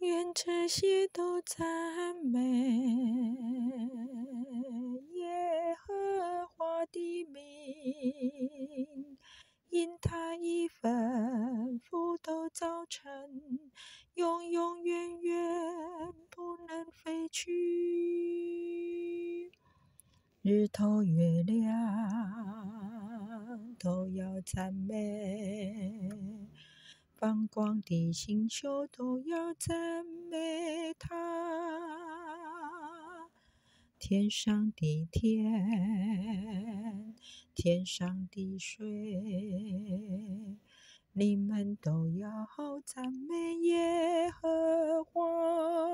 愿这些都赞美耶和华的名，因他一吩咐都早晨，永永远远不能废去。日头月亮都要赞美，放光的星宿都要赞美他。天上的天，天上的水，你们都要赞美耶和华。